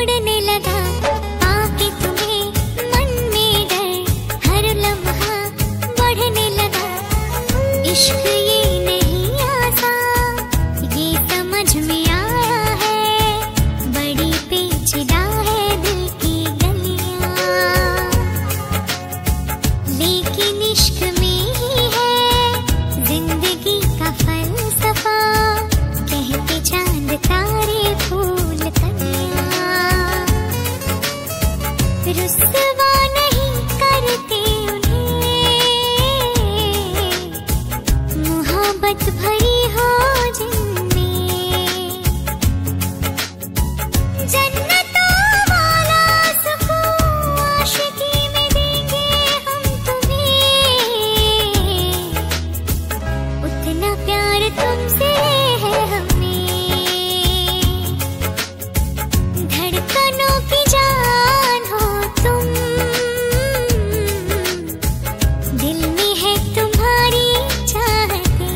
उड़ने लगा पाके तुम्हें, मन में डर हर लम्हा बढ़ने लगा। इश्क ये नहीं आसान, ये समझ में आया है, बड़ी पेचीदा है दिल की गलियां। लेकिन इश्क में ही है जिंदगी का फलसफा, कहते चांद तारे फूल कलियां। रुस्वा नहीं करते उन्हें, मोहब्बत भरी हो जिनमें। जन्नतों वाला सुकून आशिकी में देंगे हम तुम्हें, उतना प्यार तुमसे है हमें। धड़कनों की जान हो तुम, दिल में है तुम्हारी चाहते।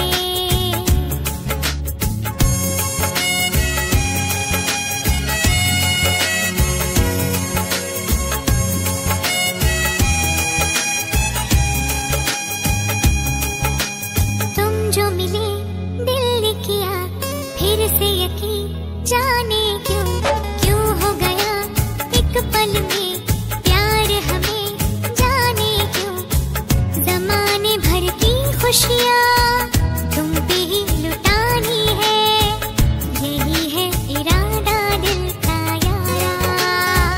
तुम जो मिले दिल ने किया फिर से यकीन, जाने क्यों क्यों हो गया एक पल में प्यार हमें, जाने क्यों जमाने भर की खुशियाँ तुम पे ही लुटानी है। यही है इरादा दिल का यारा,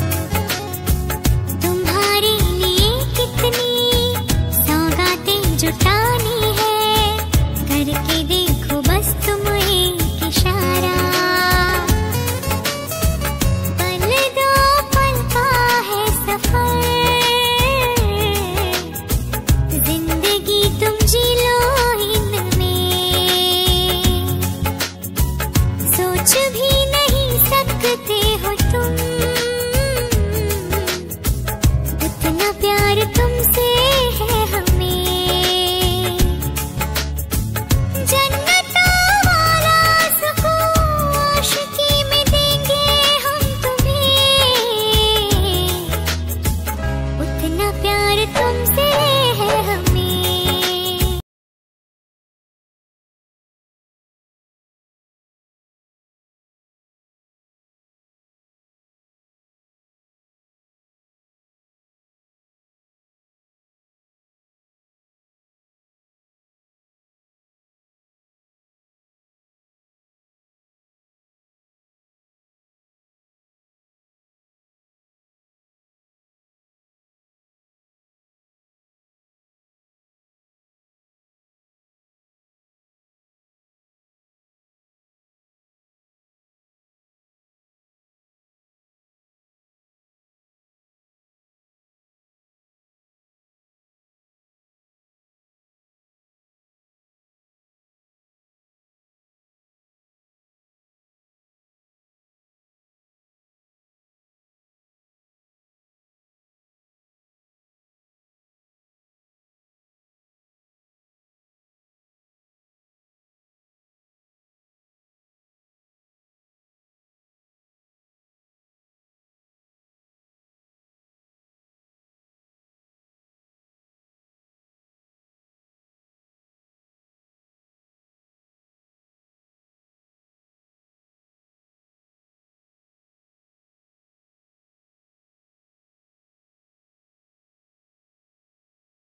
तुम्हारे लिए कितनी सौगातें जुटानी है, करके देखो बस तुम एक इशारा। पल दो पल का है सफर, जिंदगी तुम जी लो इनमें, सोच भी नहीं सकते हो तुम